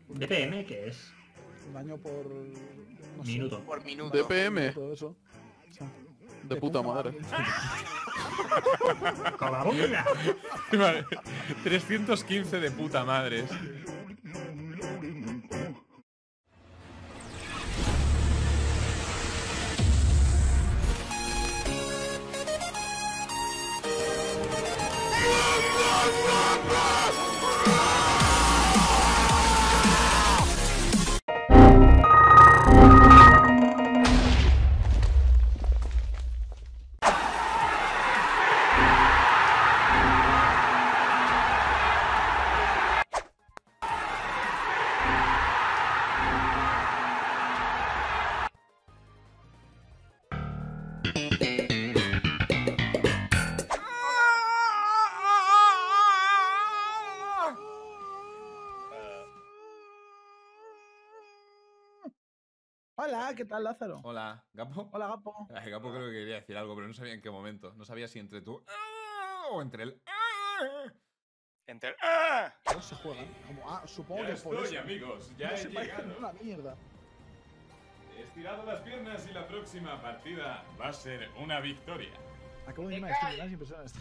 ¿DPM qué es? Daño por... no sé, Minuto. Por minuto. DPM. todo eso. Sí. De puta madre. ¡Con la boca! Vale. 315 de puta madres. Hola, ¿qué tal, Lázaro? Hola, ¿Gapo? Hola, Gapo. Ay, Gapo creo que quería decir algo, pero no sabía en qué momento. No sabía si entre tú o entre el Enter. No se juegan. Como, supongo Ya que por estoy, eso. amigos, ya No he se parecen llegado. una mierda. He estirado las piernas y la próxima partida va a ser una victoria. Acabo de irme a esto, es impresionante.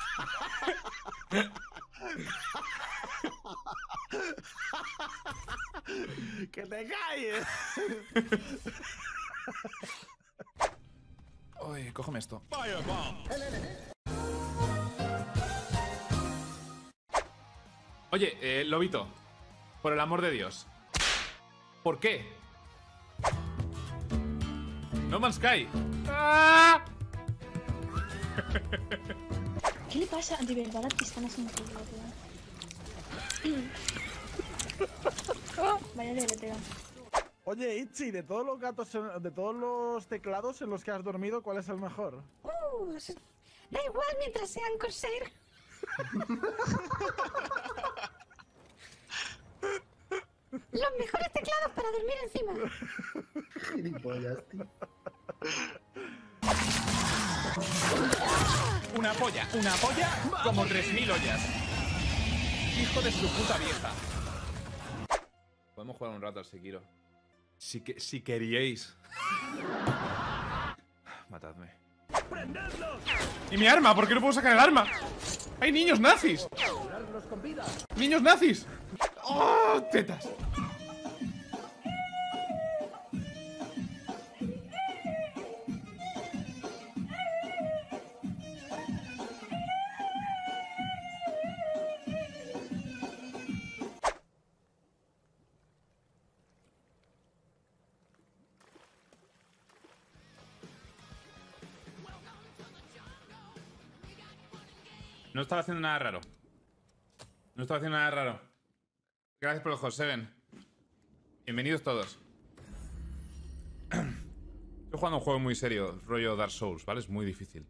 ¡Que te calles! Oye, cógeme esto. Oye, Lobito, por el amor de Dios, ¿por qué? No Man's Sky. ¡Ah! ¿Qué le pasa? De verdad, que están haciendo Vaya deleteo. Oye, Itchy, de todos los gatos, de todos los teclados en los que has dormido, ¿cuál es el mejor? Da igual mientras sean Corsair. Los mejores teclados para dormir encima. Gilipollas, tío. Una polla como 3000 ollas. Hijo de su puta vieja. Podemos jugar un rato al Sekiro. Si queríais. Matadme. ¿Y mi arma? ¿Por qué no puedo sacar el arma? ¡Hay niños nazis! ¡Niños nazis! ¡Oh, tetas! No estaba haciendo nada raro. No estaba haciendo nada raro. Gracias por el hot 7. Bienvenidos todos. Estoy jugando un juego muy serio, rollo Dark Souls, ¿vale? Es muy difícil.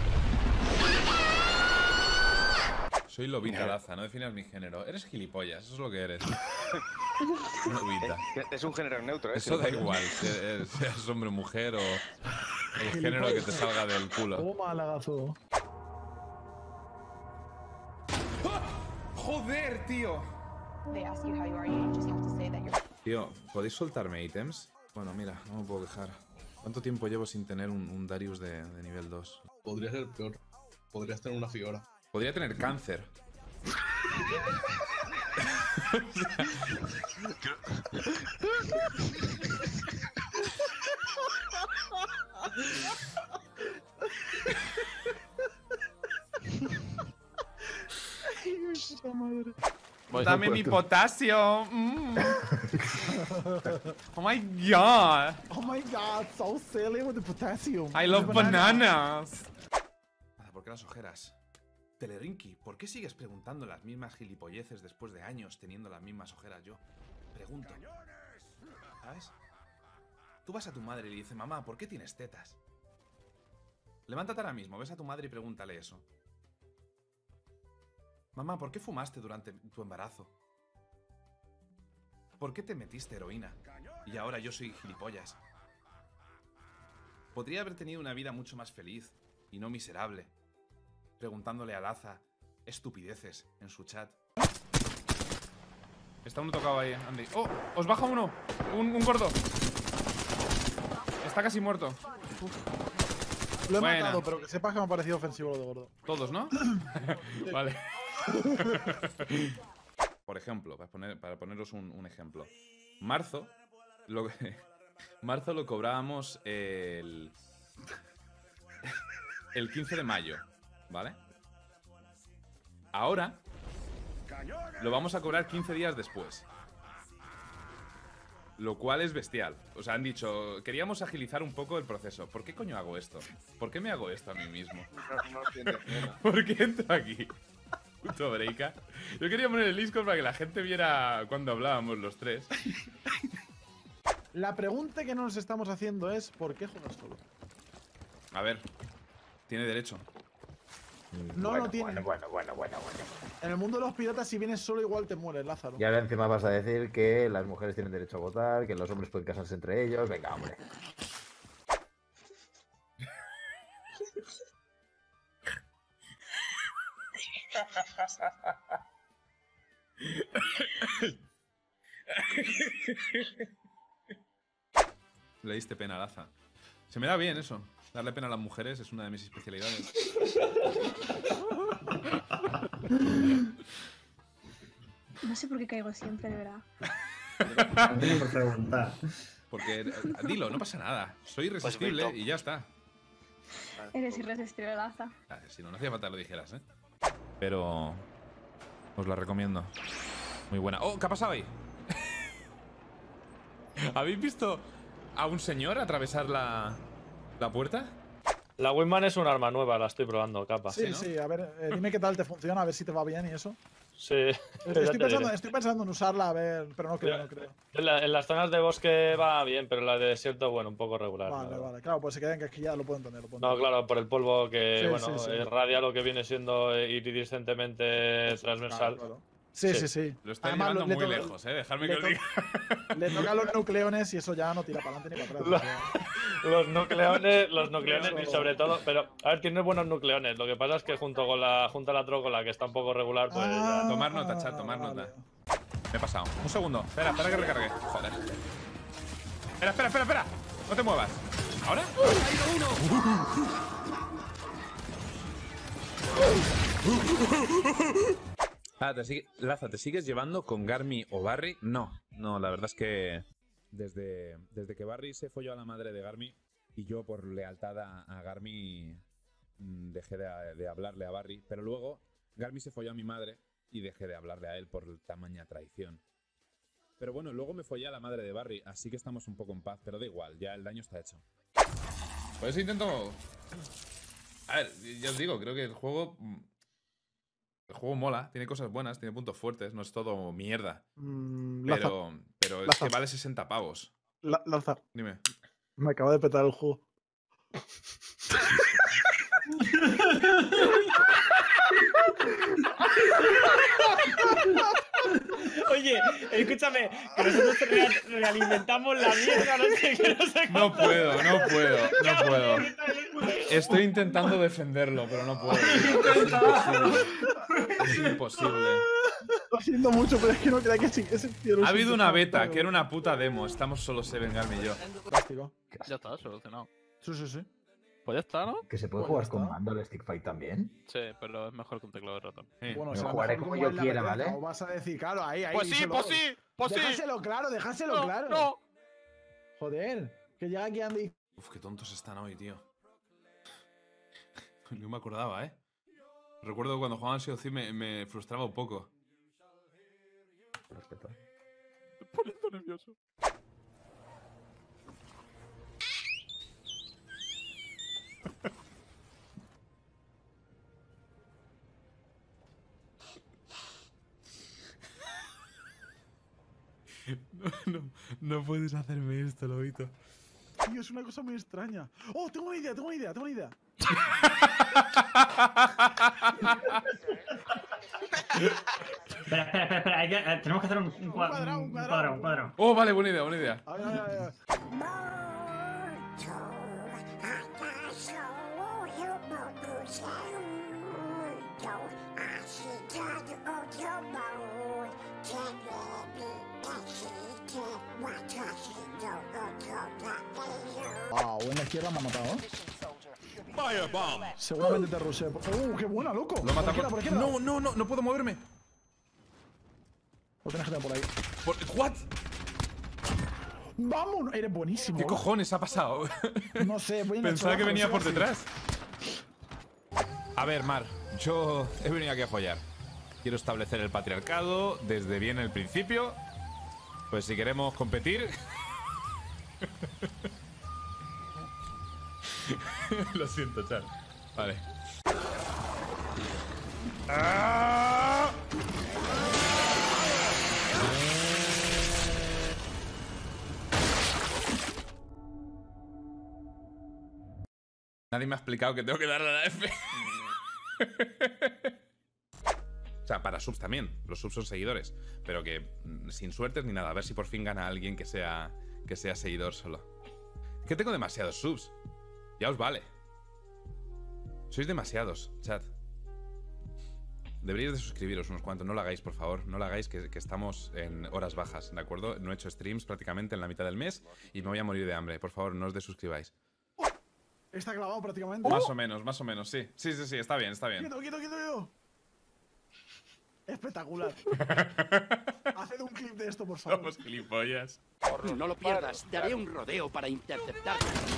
Soy Lobita Laza, no definas mi género. Eres gilipollas, eso es lo que eres. Lobita. Es un género neutro, ¿eh? Eso da igual, seas hombre o mujer o el género que te salga del culo. Toma, lagazo. ¡Joder, tío! They ask you how you are, you just have to say that you're. Tío, ¿podéis soltarme ítems? Bueno, mira, no me puedo quejar. ¿Cuánto tiempo llevo sin tener un Darius de nivel 2? Podría ser peor. Podrías tener una Fiora. Podría tener cáncer. Dame mi potasio. Oh my god. Oh my god, so silly with the potassium. I love bananas. ¿Por qué las ojeras? Telerinki, ¿por qué sigues preguntando las mismas gilipolleces después de años teniendo las mismas ojeras yo? Pregunto. ¿Sabes? Tú vas a tu madre y le dices, mamá, ¿por qué tienes tetas? Levántate ahora mismo, ves a tu madre y pregúntale eso. Mamá, ¿por qué fumaste durante tu embarazo? ¿Por qué te metiste heroína? Y ahora yo soy gilipollas. Podría haber tenido una vida mucho más feliz y no miserable, preguntándole a Laza estupideces en su chat. Está uno tocado ahí, Andy. ¡Oh! ¡Os baja uno! Un gordo. Está casi muerto. Lo he Buena. matado, pero que sepas que me ha parecido ofensivo lo de gordo. Todos, ¿no? Vale. Por ejemplo, para poneros un ejemplo. Marzo lo cobrábamos el 15 de mayo, ¿vale? Ahora lo vamos a cobrar 15 días después. Lo cual es bestial. O sea, han dicho, queríamos agilizar un poco el proceso. ¿Por qué coño hago esto? ¿Por qué me hago esto a mí mismo? No entiendes nada. ¿Por qué entro aquí? Puto breaka. Yo quería poner el Discord para que la gente viera cuando hablábamos los tres. La pregunta que no nos estamos haciendo es ¿por qué juegas solo? A ver, tiene derecho. No, no tiene. Bueno. En el mundo de los piratas, si vienes solo, igual te mueres, Lázaro. Y ahora encima vas a decir que las mujeres tienen derecho a votar, que los hombres pueden casarse entre ellos. Venga, hombre. Le diste pena a Laza. Se me da bien eso. Darle pena a las mujeres es una de mis especialidades. No sé por qué caigo siempre, de verdad. No tengo por preguntar. Porque, dilo, no pasa nada. Soy irresistible Pues, y ya está. Eres irresistible, Laza. Si no, no hacía falta que lo dijeras, ¿eh? Pero os la recomiendo. Muy buena. ¡Oh! ¿Qué ha pasado ahí? ¿Habéis visto a un señor atravesar la puerta? La Wingman es un arma nueva, la estoy probando, capa. Sí, ¿no? sí, a ver, dime qué tal te funciona, a ver si te va bien y eso. Sí, ya te diré. Estoy pensando en usarla, a ver, pero no creo, Ya. no creo. En las zonas de bosque va bien, pero en la de desierto, bueno, un poco regular. la Vale, verdad. vale, claro, pues se queden que es que ya lo puedo entender. No, claro, por el polvo que, Sí, bueno, sí, sí. irradia lo que viene siendo iridiscentemente transversal. Claro. Sí, sí, sí. Lo estoy Además, llevando le muy toca- lejos, ¿eh? Dejadme le que os diga. Le tocan los nucleones y eso ya no tira para adelante ni para atrás. Los nucleones y sobre todo, pero a ver, tiene buenos nucleones. Lo que pasa es que junto a la trócola, que está un poco regular, pues ya. Tomar nota, chat, tomar nota. Me he pasado. Un segundo. Espera que recargue. Joder. Espera. No te muevas. ¿Ahora? Laza, ¿te sigues llevando con Garmi o Barry? No, la verdad es que desde que Barry se folló a la madre de Garmi y yo por lealtad a Garmi dejé de hablarle a Barry, pero luego Garmi se folló a mi madre y dejé de hablarle a él por tamaña traición. Pero bueno, luego me follé a la madre de Barry, así que estamos un poco en paz, pero da igual, ya el daño está hecho. Por eso intento... A ver, ya os digo, creo que el juego mola, tiene cosas buenas, tiene puntos fuertes, no es todo mierda. Pero es Laza. que vale 60 pavos. Lanza, Dime. me acaba de petar el juego. Oye, escúchame, que nosotros realimentamos la mierda, no sé qué, no sé No puedo. Estoy intentando defenderlo, pero no puedo. Es imposible. Lo siento mucho, pero es que no queda que sí. Ha habido una beta, que era una puta demo. Estamos solo Seven, Garmi y yo. Plástico. Ya está, solucionado. Sí. Pues ya está, ¿no? Que se puede Pues jugar ya con está. mando al stick fight también. Sí, pero es mejor que un teclado de ratón. Sí. Bueno, Yo será jugaré mejor como que yo la quiera, apetezca, ¿vale? O vas a decir, claro, ahí. Pues sí, díselo. pues sí, pues sí. Déjaselo claro. No. Joder, que llega aquí Andy. Uf, qué tontos están hoy, tío. No me acordaba, ¿eh? Recuerdo cuando jugaba en Sea of Thieves me frustraba un poco. Respeto. Me poniendo nervioso. No puedes hacerme esto, Lobito. Tío, es una cosa muy extraña. Oh, tengo una idea. Espera. Tenemos que hacer un cuadro. Oh, vale, buena idea. A ver. Can en la izquierda me ha matado. Seguramente te rusé. ¡Qué buena, loco! Lo mata por aquí. No puedo moverme. Lo tienes que tener por ahí. ¿What? ¡Vamos! Eres buenísimo. ¿Qué cojones ha pasado? No sé, voy a Pensaba que venía por detrás. A ver, Mar, yo he venido aquí a follar. Quiero establecer el patriarcado desde bien el principio. Pues si queremos competir... Lo siento, Char. Vale. ¡Ah! Nadie me ha explicado que tengo que darle a la F. O sea, para subs también. Los subs son seguidores. Pero que sin suertes ni nada. A ver si por fin gana alguien que sea seguidor solo. Es que tengo demasiados subs. Ya os vale. Sois demasiados, chat. Deberíais de suscribiros unos cuantos. No lo hagáis, por favor. No lo hagáis, que estamos en horas bajas, ¿de acuerdo? No he hecho streams prácticamente en la mitad del mes y me voy a morir de hambre. Por favor, no os desuscribáis. Está clavado prácticamente. Más o menos, sí. Sí, está bien. Quieto. Espectacular. Haced un clip de esto, por favor. Somos gilipollas. No lo pierdas. Daré un rodeo para interceptar.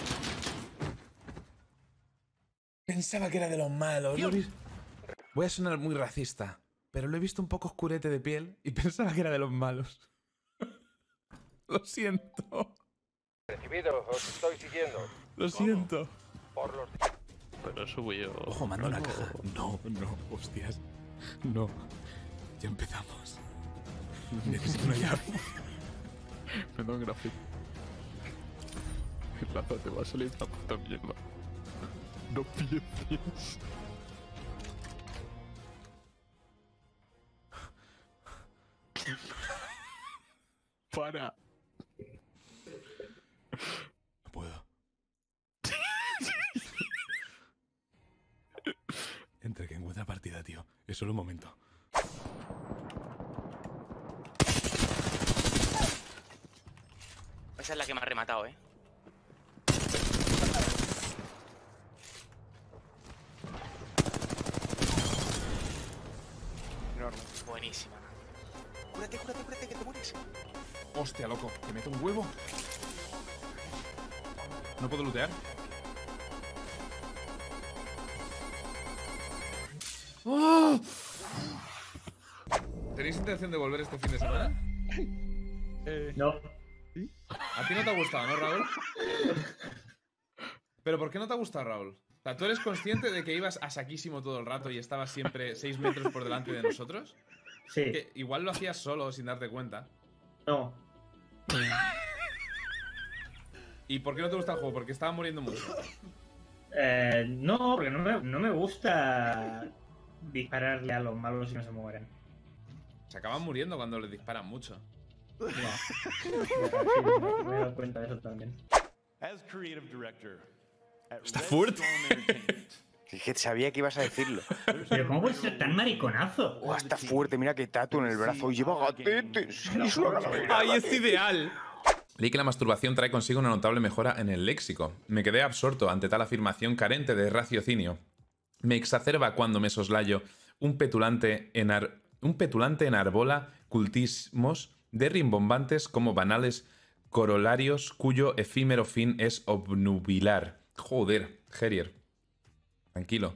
Pensaba que era de los malos. Voy a sonar muy racista, pero lo he visto un poco oscurete de piel y pensaba que era de los malos. Lo siento. Recibido, os estoy siguiendo. Lo siento. Por los... Pero subo yo. Ojo, manda una caja. No, hostias. No. Ya empezamos. Necesito una llave. Me da un gráfico. El plazo te va a salir la puta mierda. No pienses. Para. No puedo. Entre que encuentra partida, tío. Es solo un momento. Esa es la que me ha rematado, ¿eh? Enorme. Buenísima. Cúrate, que te mueres. Hostia, loco. ¿Que meto un huevo? ¿No puedo lootear? ¡Oh! ¿Tenéis intención de volver este fin de semana? No. ¿A ti no te ha gustado, no, Raúl? ¿Pero por qué no te ha gustado, Raúl? O sea, ¿tú eres consciente de que ibas a saquísimo todo el rato y estabas siempre 6 metros por delante de nosotros? Sí. Que igual lo hacías solo sin darte cuenta. No. ¿Y por qué no te gusta el juego? Porque estaba muriendo mucho. No, porque no me gusta dispararle a los malos y no se mueren. Se acaban muriendo cuando les disparan mucho. No. Me he dado cuenta de eso también. Está fuerte. Dije, sabía que ibas a decirlo. Pero ¿cómo puedes ser tan mariconazo? Oh, está fuerte, mira qué tatu en el brazo. Y lleva gatetes. ¡Ay, es ideal! Leí que la masturbación trae consigo una notable mejora en el léxico. Me quedé absorto ante tal afirmación carente de raciocinio. Me exacerba cuando me soslayo un petulante enarbola cultismos de rimbombantes como banales corolarios cuyo efímero fin es obnubilar. Joder, Gerier. Tranquilo.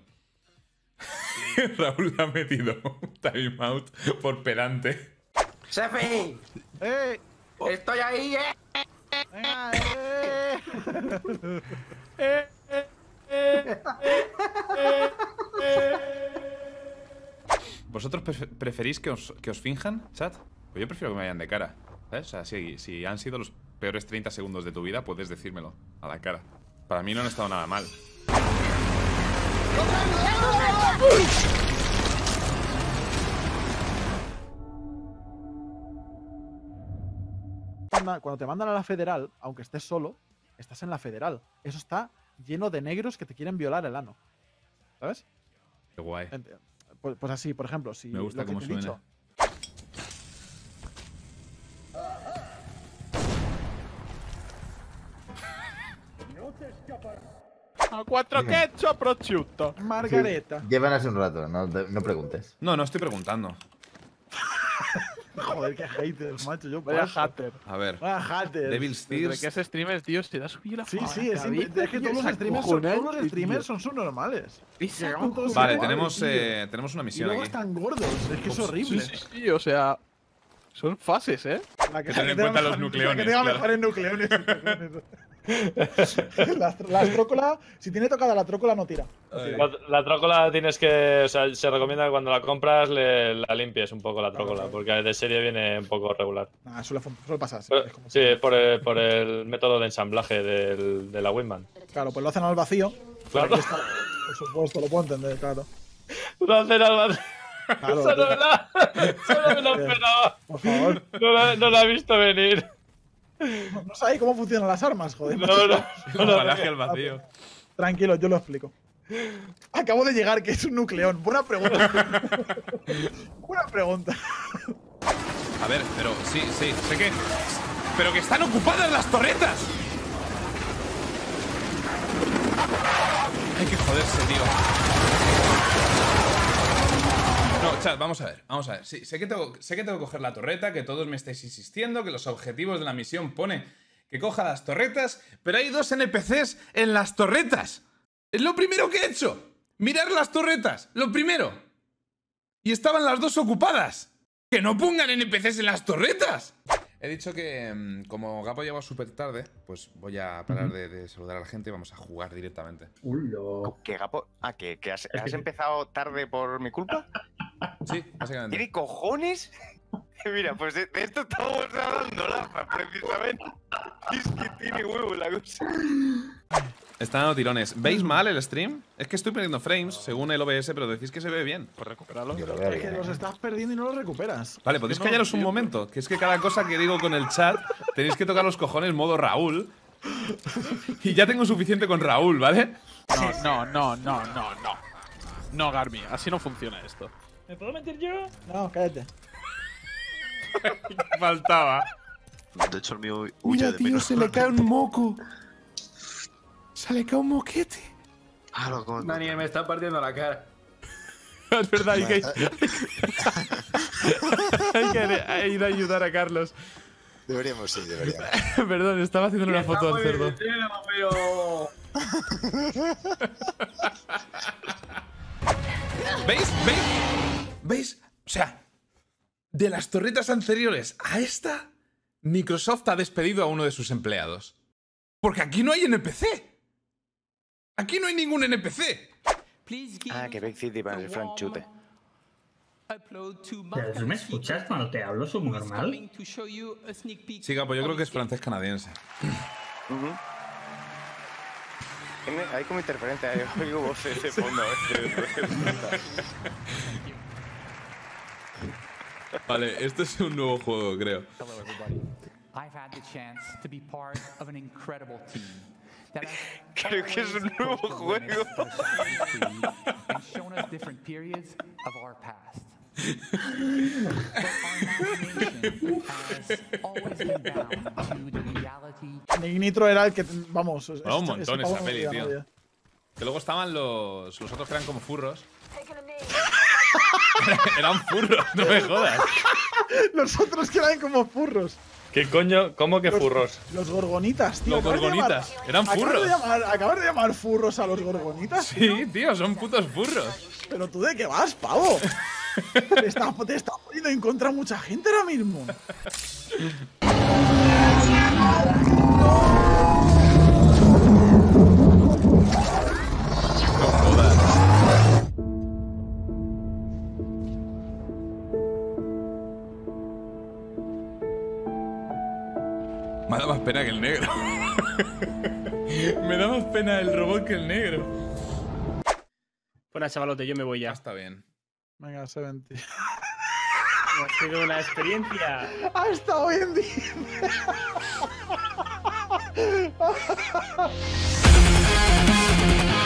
Raúl ha metido un timeout por pedante. ¡Sefi! ¡Estoy ahí, Venga, ¿Vosotros preferís que os finjan, chat? Pues yo prefiero que me vayan de cara, ¿sabes? O sea, si han sido los peores 30 segundos de tu vida, puedes decírmelo a la cara. Para mí no han estado nada mal. Cuando te mandan a la federal, aunque estés solo, estás en la federal. Eso está lleno de negros que te quieren violar el ano. ¿Sabes? Qué guay. Pues así, por ejemplo, si me gusta lo que cómo te he suena. dicho. A 4 ketchup prosciutto. Margareta. Llevan hace un rato, no preguntes. No estoy preguntando. Joder, qué haters, macho. Yo Vaya paso. hater. A ver. Vaya haters. Devil's Desde Tears. que es streamer, tío, se da subido la Sí, fama. sí, es que todos los streamers son subnormales. Llegaban todos Vale, iguales, tío. tenemos una Y misión luego aquí. están gordos, es que es horrible. Sí, o sea. Son fases, ¿eh? La Que ten en cuenta los nucleones. La que tenga claro. mejores nucleones. Las trócolas, si tiene tocada la trócola, no tira. La trócola tienes que. O sea, se recomienda que cuando la compras la limpies un poco la trócola, porque de serie viene un poco regular. Nah, suele pasar. Sí, Pero, sí, por el método de ensamblaje de la Winman. Claro, pues lo hacen al vacío. Claro. Por supuesto, lo puedo entender, claro. Lo hacen al vacío. Claro, Eso no me lo esperaba. por favor. No la he visto venir. No sabéis cómo funcionan las armas, joder. No. Embalaje al vacío. Tranquilo, yo lo explico. Acabo de llegar, que es un nucleón. Buena pregunta. Buena pregunta. A ver, pero sí, sé que. Pero que están ocupadas las torretas. Hay que joderse, tío. No, chat, vamos a ver. Sí, sé que tengo que coger la torreta, que todos me estáis insistiendo, que los objetivos de la misión pone que coja las torretas, pero hay 2 NPCs en las torretas. Es lo primero que he hecho. Mirar las torretas, lo primero. Y estaban las 2 ocupadas. ¡Que no pongan NPCs en las torretas! He dicho que, como Gapo llegó súper tarde, pues voy a parar de saludar a la gente y vamos a jugar directamente. ¿Qué, Gapo? ¿Que has empezado tarde por mi culpa? Sí, básicamente. ¿Tiene cojones? Mira, pues de esto estamos hablando, Lafa, precisamente. Es que tiene huevo la cosa. Están dando tirones. ¿Veis mal el stream? Es que estoy perdiendo frames según el OBS, pero decís que se ve bien. Pues recuperarlo. Es que los estás perdiendo y no los recuperas. Vale, podéis callaros un momento. Que es que cada cosa que digo con el chat tenéis que tocar los cojones modo Raúl. Y ya tengo suficiente con Raúl, ¿vale? No, Garmi, así no funciona esto. ¿Me puedo meter yo? No, cállate. Faltaba. De hecho, el mío huye Mira, de tío, mí. se le cae un moco. Se le cae un moquete. Daniel me está partiendo la cara. Es verdad, hay que ir a ayudar a Carlos. Deberíamos, sí, deberíamos. Perdón, estaba haciendo una foto al cerdo. ¿Veis? O sea, de las torretas anteriores a esta, Microsoft ha despedido a uno de sus empleados. Porque aquí no hay NPC. Aquí no hay ningún NPC. Que Big City va en el franchute. ¿Pero tú me escuchas cuando te hablo subnormal? Sí, Gapo, yo creo que es francés-canadiense. Hay como interferencia, oigo voces de fondo. Vale, esto es un nuevo juego, creo. Creo que es un nuevo juego. Nick Nitro era el que. Vamos. Un montón esa peli, tío. Que luego estaban los otros que eran como furros. Eran furros, no me jodas. Los otros que eran como furros. ¿Qué coño? ¿Cómo que furros? Los gorgonitas, tío. Los gorgonitas. Eran furros. ¿Acabas de llamar furros a los gorgonitas? Sí, tío, son putos furros. ¿Pero tú de qué vas, pavo? Te está poniendo en contra mucha gente ahora mismo. No jodas. Me da más pena que el negro. Me da más pena el robot que el negro. Bueno, chavalote, yo me voy ya. Está bien. Venga, 70. Ha sido una experiencia. Ha estado bien.